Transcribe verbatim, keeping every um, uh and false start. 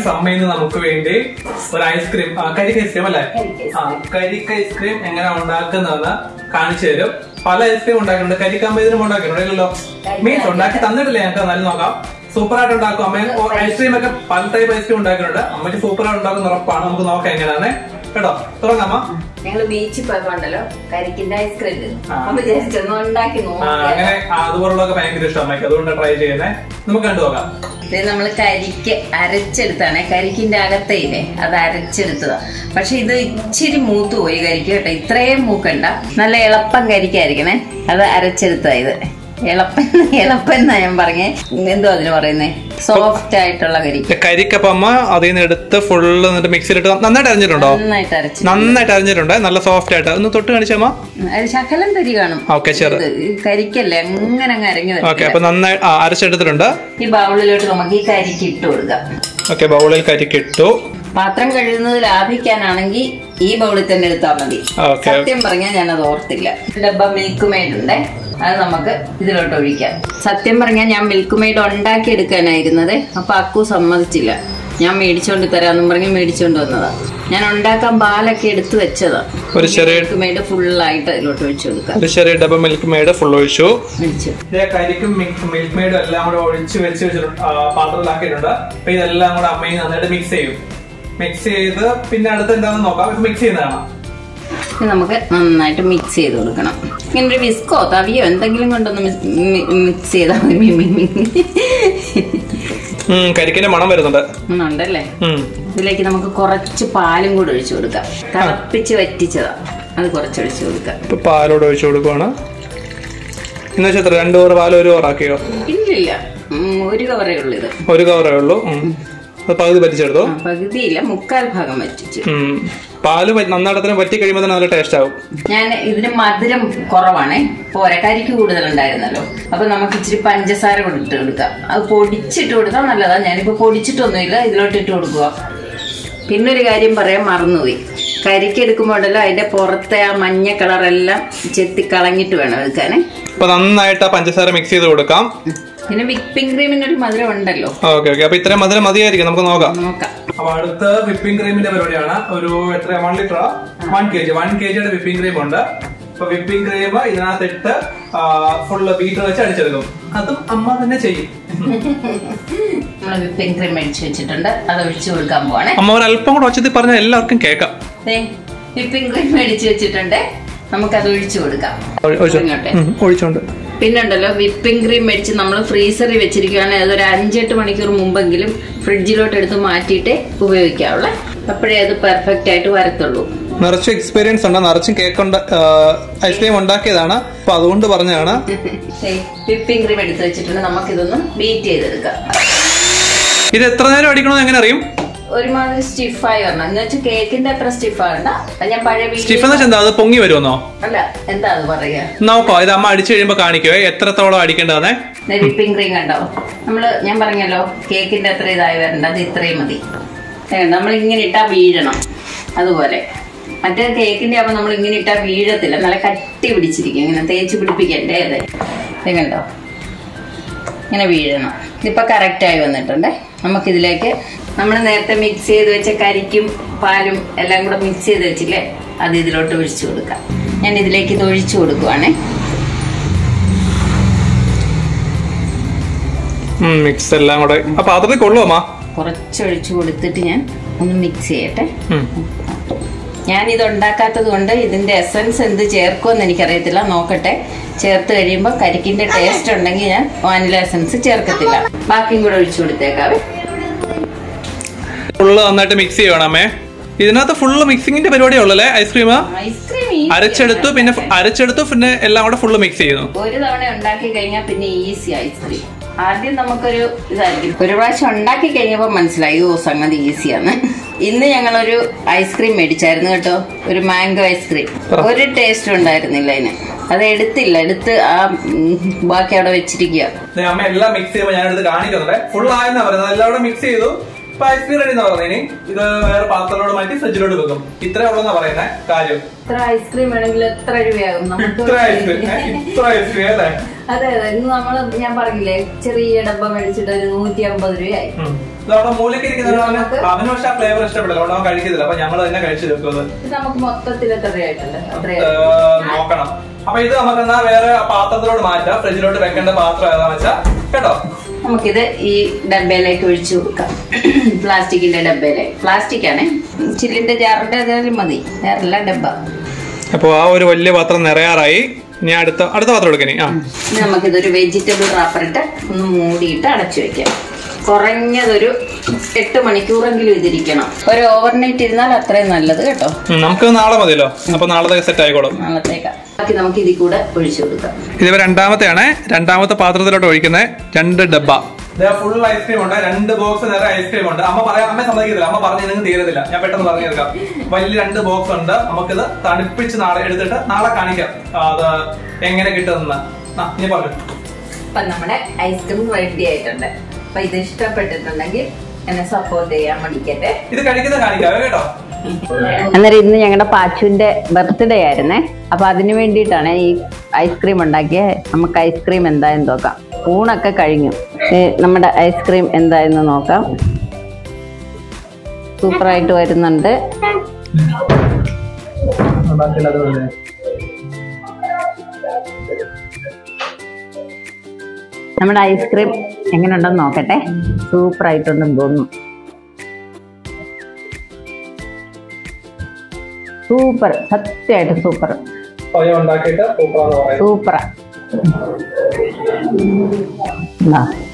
Friends അമ്മയിന്ന് നമുക്ക് വേണ്ടി ഒരു ഐസ്ക്രീം, കരിക്ക് ഐസ്ക്രീം അല്ലേ? ആ, കരിക്ക് ഐസ്ക്രീം എങ്ങനെ ഉണ്ടാക്കുന്നതെന്ന് കാണിച്ചു തരും. പല ഐസ്ക്രീം ഉണ്ടാക്കിയിട്ടുണ്ട്. കരിക്കാമ്പ ഇതിനും ഉണ്ടാക്കിയിട്ടുണ്ടല്ലോ. മീൻസ് ഉണ്ടാക്കി തന്നിട്ടില്ല ഞങ്ങൾക്ക്, എന്നാലും നോക്കാം. സൂപ്പറായിട്ട് ഉണ്ടാക്കും അമ്മ. ഐസ്ക്രീം ഒക്കെ പല ടൈപ്പ് ഐസ്ക്രീം ഉണ്ടാക്കിയിട്ടുണ്ട്. അമ്മയ്ക്ക് സൂപ്പറായിട്ട് ഉണ്ടാക്കുന്ന ഉറപ്പാണ്. നമുക്ക് നോക്കാം എങ്ങനെയാണ് കേട്ടോ. തുടങ്ങാമ്മ. ഞങ്ങള് ബീച്ചിൽ പോയപ്പോണ്ടല്ലോ കരിക്കിന്റെ ഐസ്ക്രീം ഉണ്ടാക്കി അങ്ങനെ അതുപോലുള്ളതൊക്കെ ഭയങ്കര ഇഷ്ടം അമ്മയ്ക്ക്, അതുകൊണ്ട് ട്രൈ ചെയ്യുന്നേ. നമുക്ക് കണ്ടു നോക്കാം. ഇത് നമ്മള് കരിക്ക് അരച്ചെടുത്താണ്. കരിക്കിന്റെ അകത്തേയില്ലേ അത് അരച്ചെടുത്തതാ. പക്ഷെ ഇത് ഇച്ചിരി മൂത്ത് പോയി കരിക്ക് കേട്ടോ. ഇത്രയും മൂക്കണ്ട, നല്ല എളുപ്പം കരിക്കായിരിക്കണേ. അത് അരച്ചെടുത്താ. ഇത് എളുപ്പം എളുപ്പം എന്നാ ഞാൻ പറഞ്ഞേ. എന്തോ അതിന് പറയുന്നേ, സോഫ്റ്റ് ആയിട്ടുള്ള കരിക്ക്. കരിക്കപ്പം അമ്മ അതിൽ നിന്ന് എടുത്ത് ഫുള്ള് മിക്സിയിലിട്ട് നന്നായിട്ട് അരിഞ്ഞിട്ടുണ്ടോ? നന്നായിട്ട് അരച്ചു നന്നായിട്ട് അരിഞ്ഞിട്ടുണ്ട്. നല്ല സോഫ്റ്റ് ആയിട്ട്. ഒന്ന് തൊട്ട് കാണിച്ചമ്മ. ശകലം തരി കാണും. ഓക്കെ, ചെറു കരിക്കല്ലേ അങ്ങനെ അങ്ങ് അരഞ്ഞു. ഓക്കെ, അപ്പൊ നന്നായി അരച്ചെടുത്തിട്ടുണ്ട്. ഈ ബൗളിലോട്ട് നമുക്ക് ഈ കരിക്ക് ഇട്ട് കൊടുക്കാം. ഓക്കെ, ബൗളിൽ കരിക്ക് ഇട്ടു. പാത്രം കഴുകുന്നത് ലാഭിക്കാനാണെങ്കിൽ ഈ ബൗളിൽ തന്നെ എടുത്താൽ മതി. സത്യം പറഞ്ഞാൽ ഞാനത് ഓർത്തില്ല. ഡബ്ബ മിൽക്ക് മെയ്ഡ് ഉണ്ട്, അത് നമുക്ക് ഇതിലോട്ട് ഒഴിക്കാം. സത്യം പറഞ്ഞാൽ ഞാൻ മിൽക്ക് മെയ്ഡ് ഉണ്ടാക്കി എടുക്കാനായിരുന്നത്. അപ്പൊ അക്കു സമ്മതിച്ചില്ല. ഞാൻ മേടിച്ചോണ്ട് തരാന്നും പറഞ്ഞ് മേടിച്ചോണ്ട് വന്നതാ. ഞാൻ ഉണ്ടാക്കാൻ പാലൊക്കെ എടുത്തു വെച്ചതാ. ഒരു ചെറിയ മിൽക്ക് മെയ്ഡ് ഫുള്ളായിട്ട് അതിലോട്ട് ഒഴിച്ചു കൊടുക്കാം. ഒരു ചെറിയ ഡബ്ബ മിൽക്ക് മെയ്ഡ് ഫുൾ ഒഴിച്ചു. കരിക്കും മിൽക്ക് മെയ്ഡും എല്ലാം കൂടെ ഒഴിച്ച് വെച്ച് വെച്ചിട്ടുണ്ട്, പാത്രത്തിലാക്കിയിട്ടുണ്ട്. അപ്പൊ ഇതെല്ലാം കൂടെ അമ്മയും നന്നായിട്ട് മിക്സ് ചെയ്യും. മിക്സ് ചെയ്ത് പിന്നെ അടുത്ത് എന്താണെന്ന് നോക്കാം. മിക്സ് ചെയ്യുന്നതാണ്. നമുക്ക് നന്നായിട്ട് മിക്സ് ചെയ്ത് കൊടുക്കണം. ഇങ്ങനെ ഒരു വിസ്കോ തവിയോ എന്തെങ്കിലും കൊണ്ടൊന്ന് മിക്സ് ചെയ്താൽ മതി. കരിക്കിന്റെ മണം വരുന്നുണ്ട് ഉണ്ടല്ലേ. ഇതിലേക്ക് നമുക്ക് കുറച്ച് പാലും കൂടെ ഒഴിച്ചു കൊടുക്കാം. തിളപ്പിച്ച് വറ്റിച്ചതാ, അത് കുറച്ച് ഒഴിച്ചു കൊടുക്കാം. പാലോട് ഒഴിച്ചു കൊടുക്കുവാണ്. എന്നുവെച്ചാൽ രണ്ടു കവർ പാൽ ഒരു കവറാക്കിയോ? ഇല്ലില്ല, ഒരു കവറേ ഉള്ളൂ. ഇത് ഒരു കവറേ ഉള്ളൂ. പകുതി പറ്റിച്ചെടുത്തോ? പകുതിയില്ല, മുക്കാൽ ഭാഗം വറ്റിച്ചു. പാല് നന്നാടത്തിന് പറ്റി കഴിയുമ്പോൾ നല്ല ടേസ്റ്റ് ആവും. ഞാൻ ഇതിന് മധുരം കുറവാണേ, പോരാ കരിക്ക് കൂടുതലുണ്ടായിരുന്നല്ലോ. അപ്പൊ നമുക്ക് ഇച്ചിരി പഞ്ചസാര ഇട്ട് കൊടുക്കാം. അത് പൊടിച്ചിട്ട് കൊടുത്താൽ നല്ലതാ. ഞാനിപ്പോ പൊടിച്ചിട്ടൊന്നുമില്ല, ഇതിലോട്ട് ഇട്ട് കൊടുക്കുക. പിന്നൊരു കാര്യം പറയാൻ മറന്നുപോയി. കരിക്ക് എടുക്കുമ്പോഴല്ലോ അതിന്റെ പുറത്തെ ആ മഞ്ഞ കളറെല്ലാം ചെത്തി കളഞ്ഞിട്ട് വേണം എടുക്കാനേ. അപ്പൊ നന്നായിട്ട് ആ പഞ്ചസാര മിക്സ് ചെയ്ത് കൊടുക്കാം. പിന്നെ വിപ്പിംഗ് ക്രീമിന് ഒരു മധുരം ഉണ്ടല്ലോ. ഓക്കെ ഓക്കെ, അപ്പൊ ഇത്രയും മധുരം മതിയായിരിക്കും. നമുക്ക് നോക്കാം നോക്കാം അപ്പൊ അടുത്ത വിപ്പിംഗ് ക്രീമിന്റെ പരിപാടിയാണ്. ഒരു എത്ര one litre one K G one K ജിയുടെ വിപ്പിംഗ് ക്രീം ഉണ്ട്. അപ്പൊ വിപ്പിംഗ് ക്രീം ഇതിനകത്തിട്ട് ഫുള്ള് ബീറ്റർ വെച്ച് അടിച്ചെടുക്കും. അതും അമ്മ തന്നെ ചെയ്യും. നമ്മള് വിപ്പിംഗ് ക്രീം അടിച്ചു വെച്ചിട്ടുണ്ട്, അത് ഒഴിച്ചു കൊടുക്കാൻ പോവാണേ. അമ്മ ഒരു അല്പം കൂടെ ഒച്ചത്തിൽ പറഞ്ഞാൽ എല്ലാവർക്കും കേൾക്കാം. വിപ്പിംഗ് ക്രീം അടിച്ചു വെച്ചിട്ടുണ്ട്, നമുക്കത് ഒഴിച്ചു കൊടുക്കാം. ഒഴിച്ചോണ്ട് പിന്നുണ്ടല്ലോ വിപ്പിംഗ് ക്രീം മേടിച്ച് നമ്മൾ ഫ്രീസറിൽ വെച്ചിരിക്കുകയാണെങ്കിൽ അതൊരു അഞ്ചെട്ട് മണിക്കൂർ മുമ്പെങ്കിലും ഫ്രിഡ്ജിലോട്ട് എടുത്ത് മാറ്റിയിട്ട് ഉപയോഗിക്കാവുള്ളൂ. അപ്പോഴേ അത് പെർഫെക്റ്റ് ആയിട്ട് വരത്തുള്ളൂ. നിറച്ചും എക്സ്പീരിയൻസ് ഉണ്ട്, നിറച്ചും കേക്ക് ഐസ്ക്രീം ഉണ്ടാക്കിയതാണ്. അപ്പൊ അതുകൊണ്ട് പറഞ്ഞതാണ്. വിപ്പിംഗ് ക്രീം എടുത്ത് വെച്ചിട്ടുണ്ട്, നമുക്കിതൊന്ന് ബീറ്റ് ചെയ്തെടുക്കാം. ഇത് എത്ര നേരം അടിക്കണമെന്ന് എങ്ങനെ അറിയും? ഒരുമാതിരി സ്റ്റിഫായി വരണം. എന്ന് വെച്ചാൽ കേക്കിന്റെ അത്ര സ്റ്റിഫാകണ്ട. ഞാൻ പഴയ സ്റ്റിഫ് എന്ന് വെച്ചാൽ അത് പൊങ്ങി വരുമെന്നോ? അല്ല, എന്താ അത് പറയാ നോക്കോ. ഇത് അമ്മ അടിച്ചു കഴിയുമ്പോ കാണിക്കുവേ എത്രത്തോളം അടിക്കേണ്ടതെന്നേ. വിപ്പിംഗ് ക്രീം കണ്ടോ? നമ്മള് ഞാൻ പറഞ്ഞല്ലോ കേക്കിന്റെ അത്ര ഇതായി വരണ്ട, അത് ഇത്രയും മതി. നമ്മൾ ഇങ്ങനെ ഇട്ടാ വീഴണം. അതുപോലെ മറ്റേ കേക്കിന്റെ ആവുമ്പോ നമ്മൾ ഇങ്ങനെ ഇട്ടാ വീഴത്തില്ല, നല്ല കട്ടി പിടിച്ചിരിക്കും. ഇങ്ങനെ തേച്ച് പിടിപ്പിക്കണ്ടേ. അതെ, ഇത് കണ്ടോ, ഇങ്ങനെ വീഴണം. ഇതിപ്പോ കറക്റ്റ് ആയി വന്നിട്ടുണ്ട്. നമുക്കിതിലേക്ക് നമ്മൾ നേരത്തെ മിക്സ് ചെയ്ത് വെച്ച കരിക്കും പാലും എല്ലാം കൂടെ മിക്സ് ചെയ്ത് വെച്ചില്ലേ, അത് ഇതിലോട്ട് ഒഴിച്ചു കൊടുക്കാം. ഞാൻ ഇതിലേക്ക് ഇത് ഒഴിച്ചു കൊടുക്കുവാണേ. മിക്സ് എല്ലാം കൂടെ പാത്രത്തിൽ കൊള്ളുമോ? കുറച്ച് ഒഴിച്ചു കൊടുത്തിട്ട് ഞാൻ ഒന്ന് മിക്സ് ചെയ്യട്ടെ. ഞാൻ ഇത് ഉണ്ടാക്കാത്തത് കൊണ്ട് ഇതിന്റെ എസൻസ് എന്ത് ചേർക്കുമെന്ന് എനിക്കറിയത്തില്ല, നോക്കട്ടെ. ചേർത്ത് കഴിയുമ്പോൾ കരിക്കിന്റെ ടേസ്റ്റ് ഉണ്ടെങ്കിൽ ഞാൻ വാനില എസൻസ് ചേർക്കത്തില്ല. ബാക്കിയും കൂടെ ഒഴിച്ചു കൊടുത്തേക്കാവേ. ഫുള്ള് നന്നായിട്ട് മിക്സ് ചെയ്യണമേ. ഇതിനകത്ത് ഫുള്ള് മിക്സിങ്ങിന്റെ പരിപാടി ഉള്ളല്ലേ? ഐസ്ക്രീം അരച്ചെടുത്തു, പിന്നെ അരച്ചെടുത്തു, പിന്നെ എല്ലാം കൂടെ ഫുള്ള് മിക്സ് ചെയ്യുന്നു. ഒരു തവണ ഉണ്ടാക്കി കഴിഞ്ഞാൽ പിന്നെ ഈസി ഐസ്ക്രീം. ആദ്യം നമുക്കൊരു ഇതായിരിക്കും, ഒരു പ്രാവശ്യം ഉണ്ടാക്കി കഴിഞ്ഞപ്പോൾ മനസ്സിലായി ഓ സംഗതി ഈസിയാണ്. ഇന്ന് ഞങ്ങളൊരു ഐസ്ക്രീം മേടിച്ചായിരുന്നു കേട്ടോ, ഒരു മാംഗോ ഐസ്ക്രീം. ഒരു ടേസ്റ്റ് ഉണ്ടായിരുന്നില്ല അതിന്. അത് എടുത്തില്ല, എടുത്ത് ആ ബാക്കി അവിടെ വെച്ചിരിക്കുക. അമ്മ എല്ലാം മിക്സ് ചെയ്യുമ്പോൾ ഞാൻ എടുത്ത് കാണിക്കുന്നുണ്ട്. ഫുൾ ആയെന്നാ പറയുന്നത്. എല്ലാം കൂടെ മിക്സ് ചെയ്തു. ഇപ്പൊ ഐസ്ക്രീം റെഡി എന്നാ പറഞ്ഞത്. ഇനി ഇത് വേറെ പാത്രത്തോട് മാറ്റി ഫ്രിഡ്ജിലോട്ട് വെക്കും. ഇത്രേ ഉള്ളെന്നാ പറയുന്നത് കാര്യം. ഇത്ര ഐസ്ക്രീം വേണമെങ്കിൽ എത്ര രൂപയാകും? ഇത്ര ഐസ്ക്രീം ഇത്ര ഐസ്ക്രീം അല്ലേ? അതെ അതെ. ഇന്ന് നമ്മള് ഞാൻ പറഞ്ഞില്ലേ ചെറിയ ഡബ്ബ മേടിച്ചിട്ട് ഒരു നൂറ്റി അമ്പത് രൂപയായി. ഇതവിടെ മൂലയ്ക്ക് ഇരിക്കുന്നവരാണ് അവന് പക്ഷെ ആ ഫ്ലേവർ ഇഷ്ടപ്പെടില്ല, അതുകൊണ്ട് അവൻ കഴിക്കുന്നില്ല. അപ്പൊ ഞങ്ങൾ തന്നെ കഴിച്ചു നോക്കുന്നത് നമുക്ക് മൊത്തത്തിൽ നോക്കണം. അപ്പൊ ഇത് നമുക്ക് എന്നാ വേറെ പാത്രത്തിലോട്ട് മാറ്റാം, ഫ്രിഡ്ജിലോട്ട് വെക്കേണ്ട പാത്രം ഏതാന്ന് വെച്ചാ കേട്ടോ. നമുക്കിത് ഈ ഡബ്ബയിലേക്ക് ഒഴിച്ചു കൊടുക്കാം. പ്ലാസ്റ്റിക്കിന്റെ ഡബ്ബയിലെ പ്ലാസ്റ്റിക് ആണ്, ചില്ലിന്റെ ജാറിന്റെ അതായാലും മതി, വേറെല്ല ഡബ്ബ. അപ്പൊ ആ ഒരു വലിയ പാത്രം നിറയാറായി. ഇനി അടുത്ത അടുത്ത പാത്രം എടുക്കണേ. ആ ഇനി നമുക്കിതൊരു വെജിറ്റബിൾ റാപ്പറിട്ട് ഒന്ന് മൂടിയിട്ട് അടച്ചു വെക്കാം. കുറഞ്ഞതൊരു എട്ട് മണിക്കൂറെങ്കിലും ഇതിരിക്കണം. ഒരു ഓവർനൈറ്റ് ഇരുന്നാൽ അത്രയും നല്ലത് കേട്ടോ. നമുക്ക് നാളെ മതിയല്ലോ, അപ്പൊ നാളെ സെറ്റ് ആയിക്കോളും. നാളത്തേക്കാ ബാക്കി നമുക്ക് ഇതിൽ കൂടെ ഒഴിച്ചു കൊടുക്കാം. ഇതിപ്പോ രണ്ടാമത്തെയാണ്, രണ്ടാമത്തെ പാത്രത്തിലോട്ട് ഒഴിക്കുന്നത്. രണ്ട് ഡബ്ബ ഫുൾ ഐസ്ക്രീം ഉണ്ട്, രണ്ട് ബോക്സ് നിറയെ ഐസ്ക്രീം ഉണ്ട്. അമ്മ പറയാം, അമ്മ സമ്മതിക്കത്തില്ല, അമ്മ പറഞ്ഞു നിങ്ങൾക്ക് തീരത്തില്ല, ഞാൻ പെട്ടെന്ന് പറഞ്ഞു തീർക്കാം. വലിയ രണ്ട് ബോക്സ് ഉണ്ട്, നമുക്കിത് തണുപ്പിച്ച് നാളെ എടുത്തിട്ട് നാളെ കാണിക്കാം അത് എങ്ങനെ കിട്ടുമെന്ന്. നീ പറഞ്ഞു. അപ്പൊ നമ്മുടെ ഐസ്ക്രീം റെഡി ആയിട്ടുണ്ട്. അപ്പൊ ഇത് ഇഷ്ടപ്പെട്ടിട്ടുണ്ടെങ്കിൽ എന്നെ സപ്പോർട്ട് ചെയ്യാൻ മടിക്കട്ടെ. ഇത് കഴിക്കുന്നത് കാണിക്കാം കേട്ടോ. അന്നേരം ഇന്ന് ഞങ്ങളുടെ പാച്ചുവിന്റെ ബർത്ത്ഡേ ആയിരുന്നേ, അപ്പൊ അതിനു വേണ്ടിയിട്ടാണ് ഈ ഐസ്ക്രീം ഉണ്ടാക്കിയത്. നമുക്ക് ഐസ്ക്രീം എന്തായെന്ന് നോക്കാം. ഊണൊക്കെ കഴിഞ്ഞു, നമ്മുടെ ഐസ്ക്രീം എന്തായെന്ന് നോക്കാം. സൂപ്പറായിട്ട് വരുന്നുണ്ട്. നമ്മുടെ ഐസ്ക്രീം എങ്ങനെ ഉണ്ടെന്ന് നോക്കട്ടെ. സൂപ്പറായിട്ടുണ്ടെന്ന് തോന്നുന്നു. സൂപ്പർ, സത്യമായിട്ട് സൂപ്പർ സൂപ്പറാ.